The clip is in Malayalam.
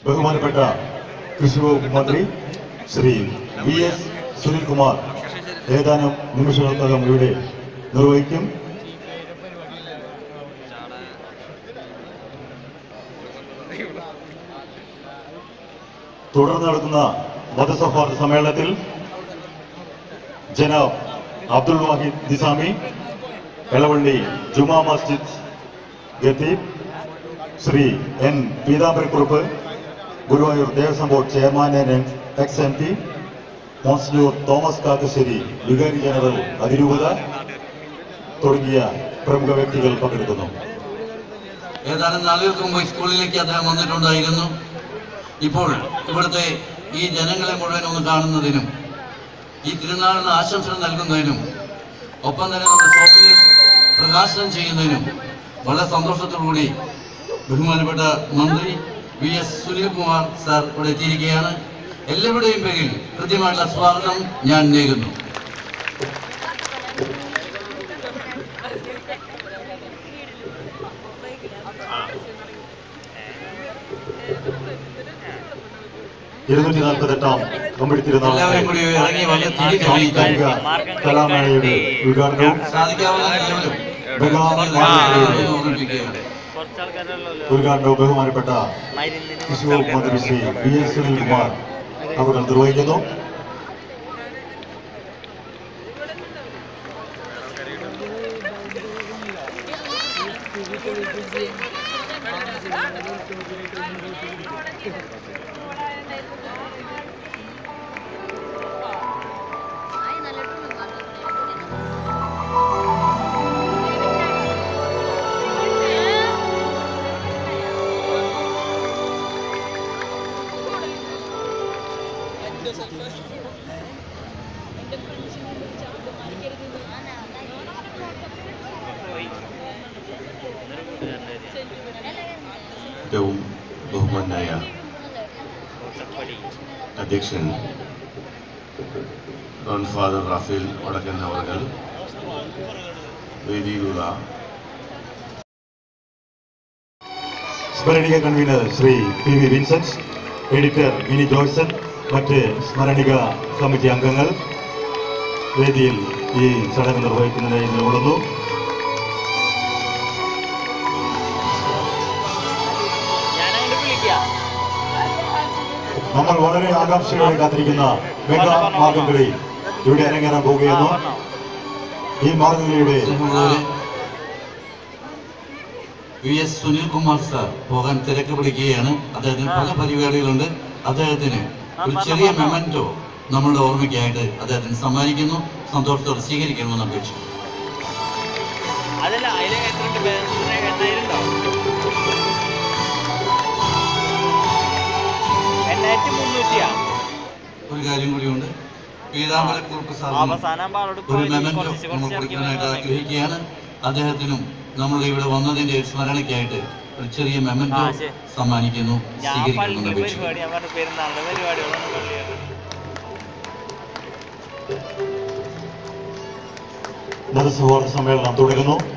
ബഹുമാനപ്പെട്ട കൃഷി വകുപ്പ് മന്ത്രി ശ്രീ VS സുനിൽകുമാർ ഏതാനും നിമിഷങ്ങൾക്കകം ഇവിടെ നിർവഹിക്കും. തുടർന്ന് നടക്കുന്ന മതസൗഹാർദ്ദ സമ്മേളനത്തിൽ ജനാബ് അബ്ദുൽ വാഹിദ് നിസാമി, എളവള്ളി ജുമാ മസ്ജിദ് ഖത്തീബ്, Sri N. Peethambarakurup, Guruvayur Devaswom board chairman ex-MP, monsignor Thomas Kakkassery വികാരി ജനറൽ അതിരൂപത തുടങ്ങിയ പ്രമുഖ വ്യക്തികൾ പങ്കെടുക്കുന്നു. ഏതാനും നാളുകൾക്ക് മുമ്പ് സ്കൂളിലേക്ക് അദ്ദേഹം വന്നിട്ടുണ്ടായിരുന്നു. ഇപ്പോൾ ഇവിടുത്തെ ഈ ജനങ്ങളെ മുഴുവൻ ഒന്ന് കാണുന്നതിനും ഈ തിരുനാളിന് ആശംസകൾ നൽകുന്നതിനും ഒപ്പം തന്നെ നമ്മുടെ സ്വാമിയെ പ്രകാശനം ചെയ്യുന്നതിനും വളരെ സന്തോഷത്തോടുകൂടി ബഹുമാനപ്പെട്ട മന്ത്രി VS സുനിൽകുമാർ സാർ ഇവിടെ എത്തിയിരിക്കുകയാണ്. എല്ലാവരുടെയും പേരിൽ കൃത്യമായിട്ടുള്ള സ്വാഗതം ഞാൻ നേരുന്നു. കമ്മിറ്റി തിരുനാൾ കലാമേളയുടെ ഉദ്ഘാടനവും ബഹുമാനപ്പെട്ട കൃഷി വകുപ്പ് മന്ത്രി ശ്രീ VS സുനിൽകുമാർ അവർ നിർവഹിക്കുന്നു. ഏറ്റവും ബഹുമാനായ അധ്യക്ഷൻ ഡോൺ ഫാദർ റാഫേൽ വടക്കൻ അവർ, വേദിയിലുള്ള സ്മരണിക convener Sri PV Vincent, editor Mini Joyson, മറ്റ് സ്മരണിക കമ്മിറ്റി അംഗങ്ങൾ വേദിയിൽ ഈ ചടങ്ങ് നിർവഹിക്കുന്നതിനായി നിലകൊള്ളുന്നു. നമ്മൾ വളരെ ആകാംക്ഷയോടെ കാത്തിരിക്കുന്ന മെഗാ മാർഗംകളി ഇവിടെ അരങ്ങേറാൻ പോവുകയാണ്. ഈ മാർഗംകളിയുടെ VS സുനിൽകുമാർ സാർ പോകാൻ തിരക്ക് പിടിക്കുകയാണ്. അദ്ദേഹത്തിന് പല പരിപാടികളുണ്ട്. അദ്ദേഹത്തിന് ഒരു ചെറിയ മെമന്റോ നമ്മളുടെ ഓർമ്മയ്ക്കായിട്ട് അദ്ദേഹത്തിന് സമ്മാനിക്കുന്നു. സന്തോഷത്തോടെ സ്വീകരിക്കണമെന്ന് അപേക്ഷിക്കുന്നു. ഒരു കാര്യം കൂടിയുണ്ട്. പീതാംബരക്കുറുപ്പ് സാറിന് ഒരു മെമന്റോ നമ്മൾ കൊടുക്കാനായിട്ട് ആഗ്രഹിക്കുകയാണ്. അദ്ദേഹത്തിനും നമ്മളുടെ ഇവിടെ വന്നതിന്റെ സ്മരണയ്ക്കായിട്ട് ഒരു ചെറിയ മെമന്റോ സമ്മാനിക്കുന്നു. സ്വീകരിക്കണമെന്ന് അപേക്ഷിക്കുന്നു. മതസൗഹാർദ്ദ സമ്മേളനം തുടരുന്നു.